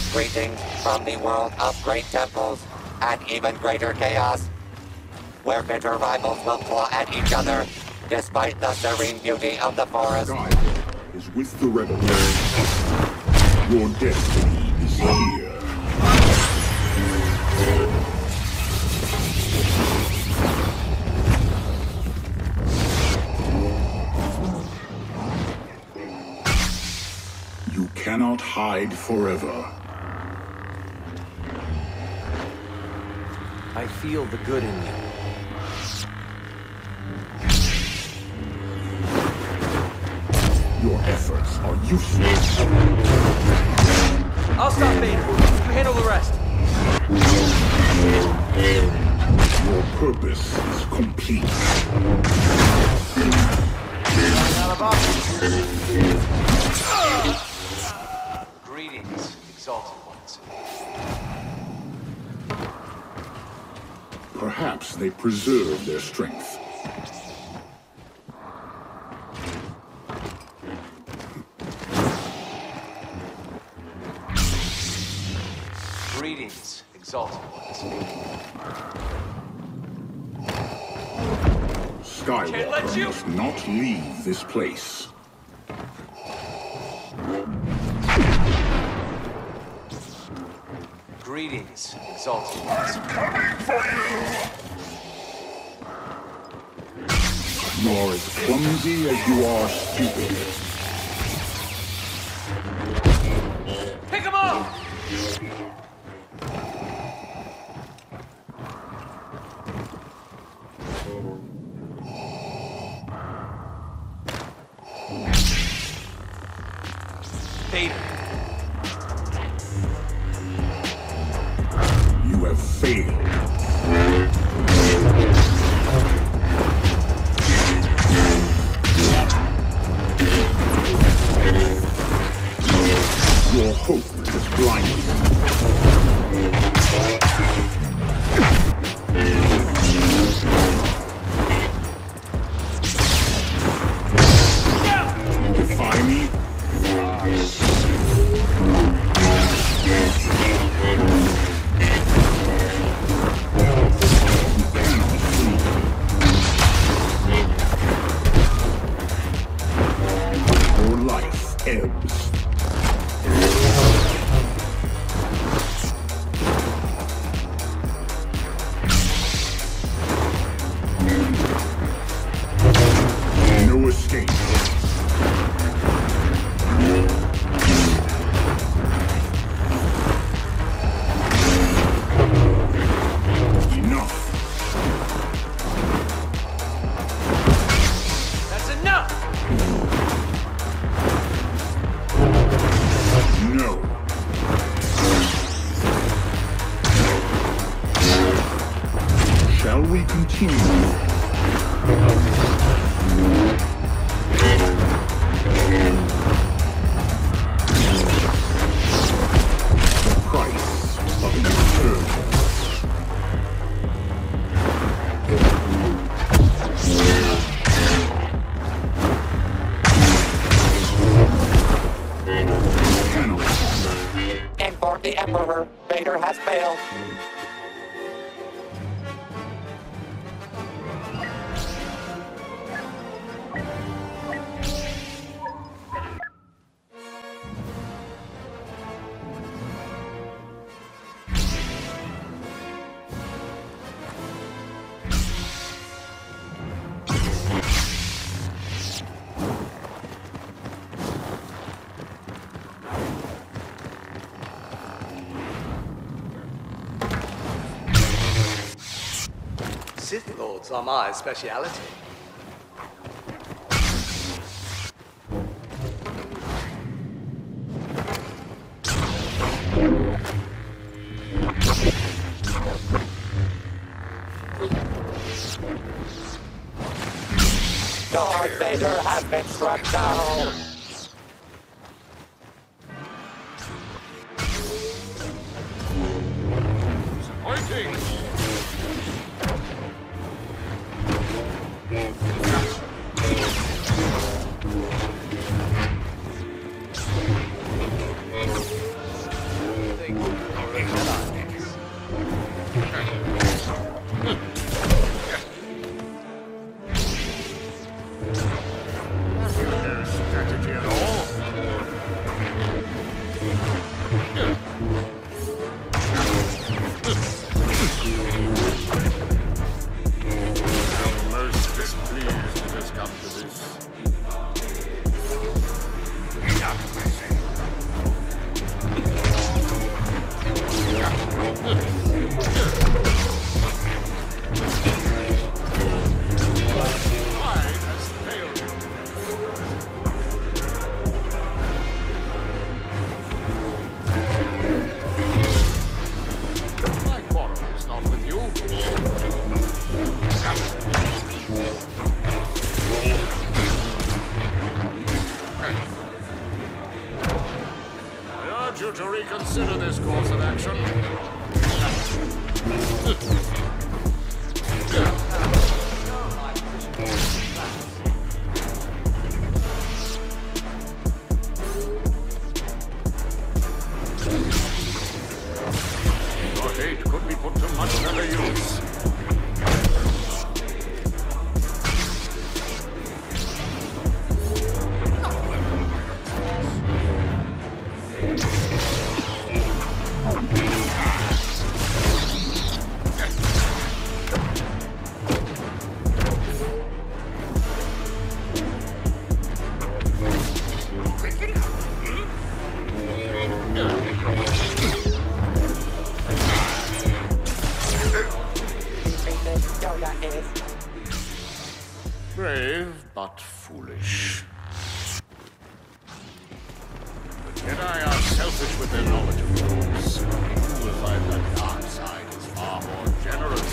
Greetings from the world of great temples and even greater chaos, where bitter rivals will claw at each other, despite the serene beauty of the forest. God is with the rebels. Your destiny is here. You cannot hide forever. I feel the good in you. Your efforts are useless. I'll stop Vader. You handle the rest. Your purpose is complete. Out of options. Greetings, exalted ones. Perhaps they preserve their strength. Greetings, exalted ones. Skywalker must not leave this place. Greetings, exalted ones. You are as clumsy as you are stupid. Pick him up! Vader. You have failed. Your hope is blinded. Defy me? Your life ebbs. No escape. Enough. That's enough! No. Shall we continue? The price of insurgence. Cannot. Import the Emperor. Vader has failed. Sith Lords are my speciality. Darth Vader has been struck down. Yoda is. Brave, but foolish. The Jedi are selfish with their knowledge of rules. You will find that dark side is far more generous.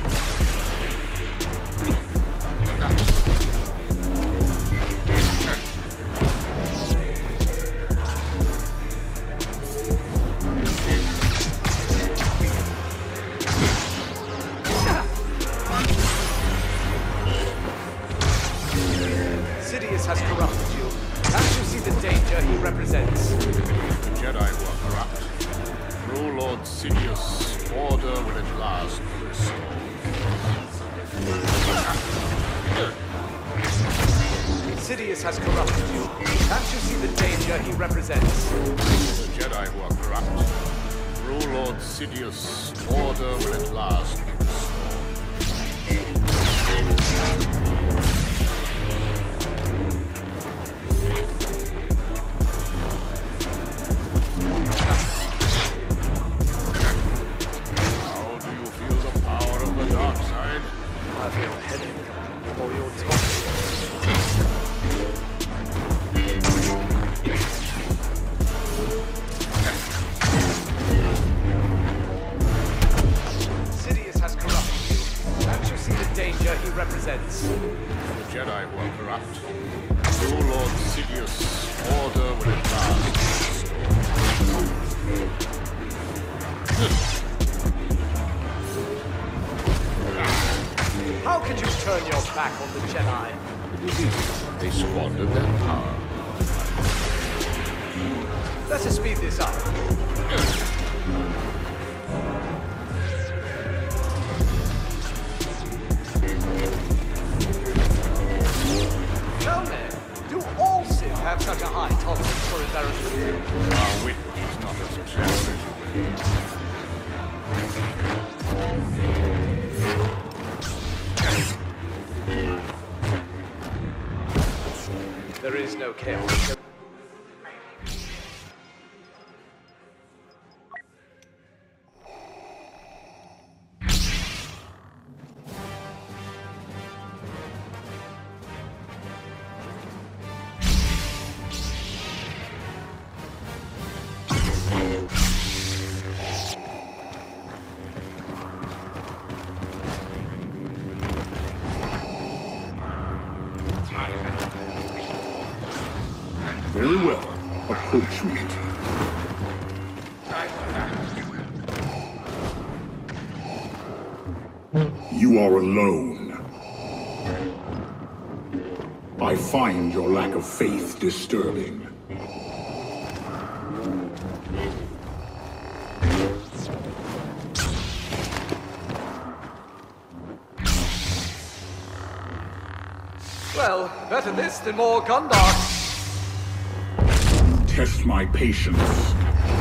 Sidious has corrupted you. Can't you see the danger he represents? The Jedi were corrupt. Through Lord Sidious, order will at last be restored. Sidious has corrupted you. Can't you see the danger he represents? The Jedi were corrupt. Through Lord Sidious, order will at last be restored. How do you feel the power of the dark side? I feel a headache for your talk. Sidious has corrupted you. Can't you see the danger he represents? The Jedi were corrupt. Through Lord Sidious, order will at last be How could you turn your back on the Jedi? restored. They squandered their power. Let us speed this up. Tell me, do all Sith have such a high tolerance for embarrassment? Our wit is not as clever as you There is no chaos. Very well. Approach me. You are alone. I find your lack of faith disturbing. Well, better this than more Gundars. Test my patience.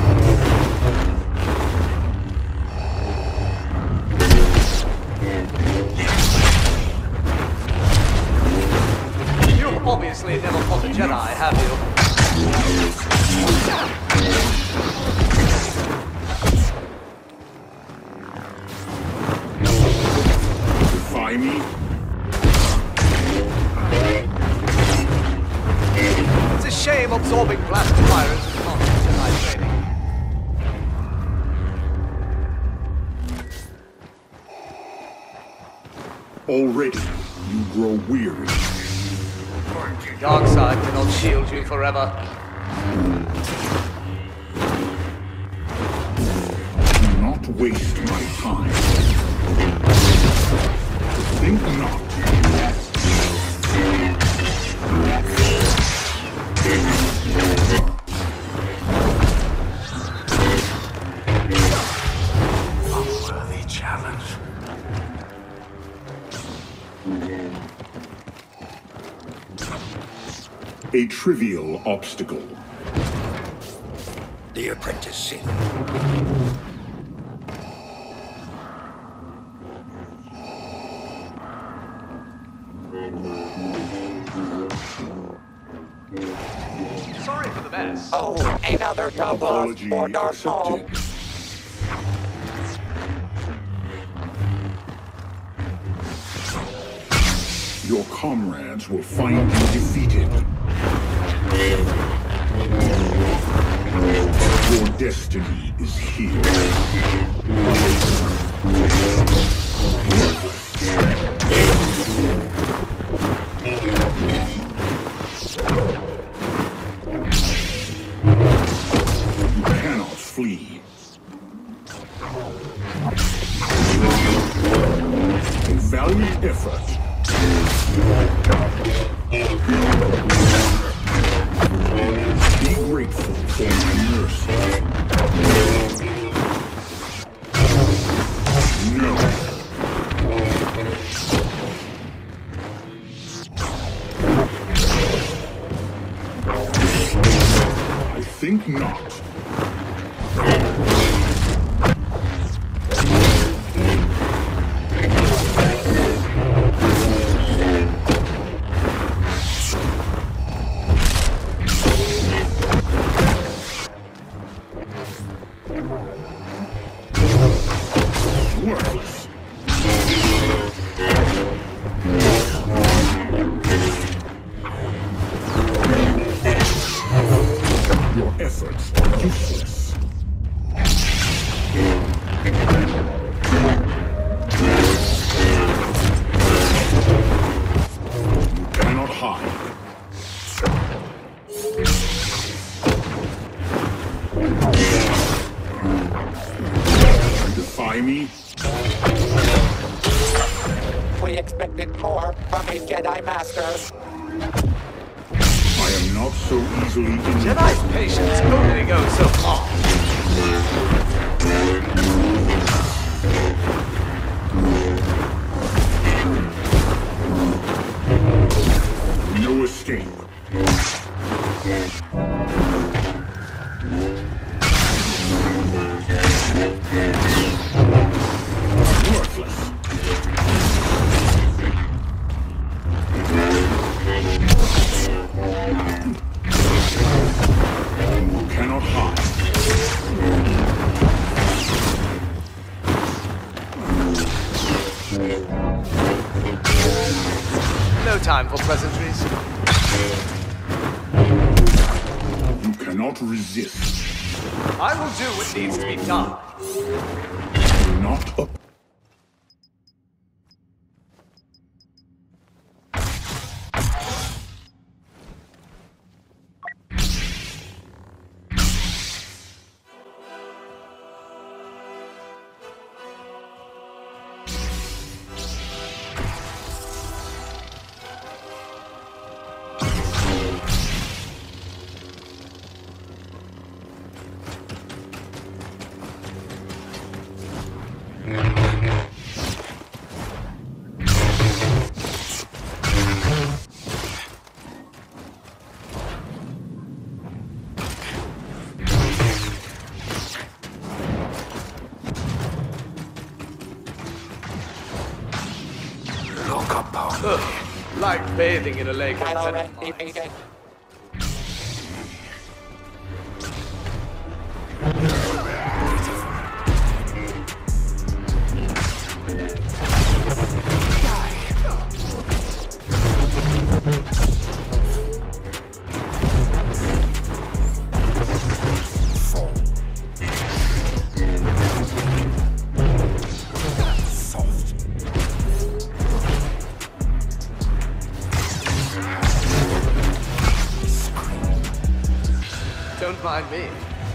You've obviously never fought a Jedi, have you? Defy me? It's a shame absorbing blast fire is not Jedi training. Already, you grow weary. Darkseid cannot shield you forever. Do not waste my time. Think not. Unworthy challenge. A trivial obstacle. The apprentice Sith. Sorry for the mess. Oh, another double Apology for Darth Maul. accepted. Your comrades will find you defeated. Your destiny is here. You cannot flee. A valiant effort. Be grateful for my mercy. No. I think not. Worthless. Your efforts are useless. You cannot hide. Defy me? We expected more from a Jedi Master. I am not so easily Jedi's patience only goes so far. No escape. Worthless. You cannot hide. No time for pleasantries. You cannot resist. I will do what needs to be done. Not a Ugh, like bathing in a lake of Kylo Ren venom. defeated. Don't mind me.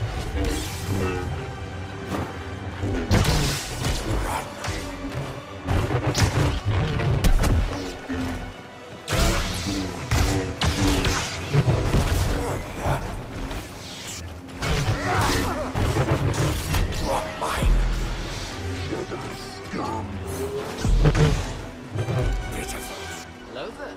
Hello there.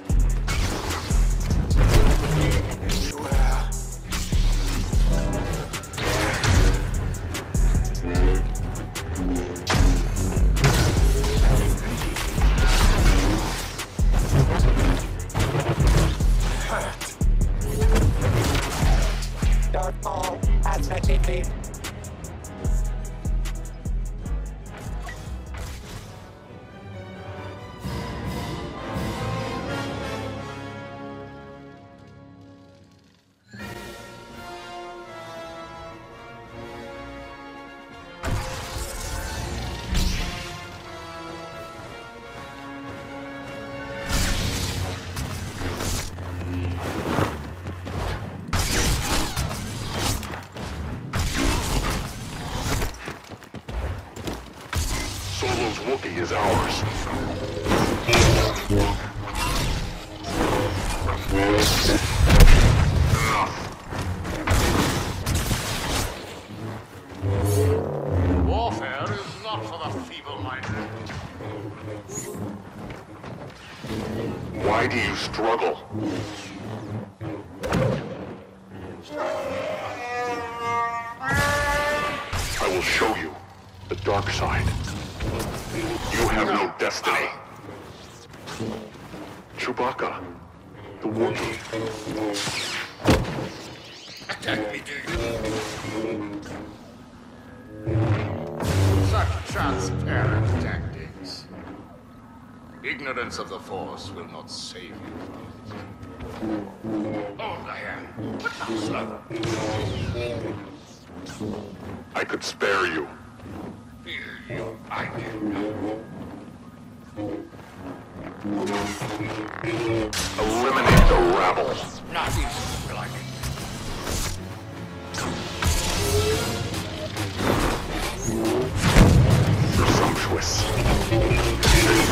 Why do you struggle? I will show you the dark side. You have no destiny. Chewbacca, the Wookiee. Attack me, do you? Such transparent tactics. Ignorance of the Force will not save you from it. Oh, Diane, what now, Slugger? I could spare you. Fear you, I can. Eliminate the rabble. Not easy, like it. Presumptuous.